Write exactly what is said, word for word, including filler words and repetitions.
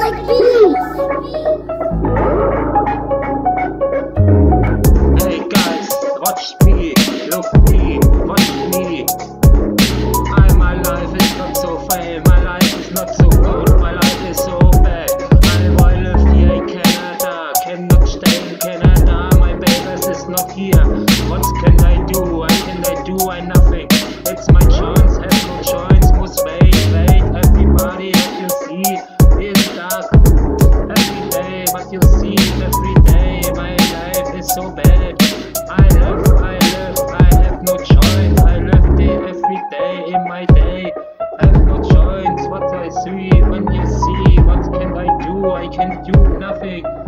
like these. Hey guys, watch me, look me, watch me. I, my life is not so fame, my life is not so good, my life is so bad. I will live here in Canada, cannot stay in Canada, my babies is not here. What can I do? What can I do? I nothing. It's my chance, have no choice, must wait, wait. Everybody that you see is dark. Every day, what you see every day, my life is so bad. I live, I live, I have no choice. I live day every day in my day. I have no choice. What I see when you see, what can I do? I can do nothing.